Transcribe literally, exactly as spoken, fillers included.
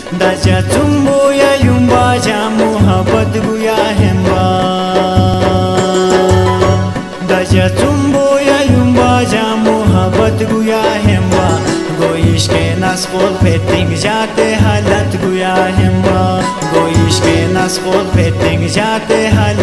Daja tumbo ya yumba ja muhabbat guya hemba. Daja tumbo ya yumba ja muhabbat guya hemba. गोइश के नस्कोल फेटिंग जाते हालत गुया हम्बा गोइश के नस्कोल फेटिंग जाते हालत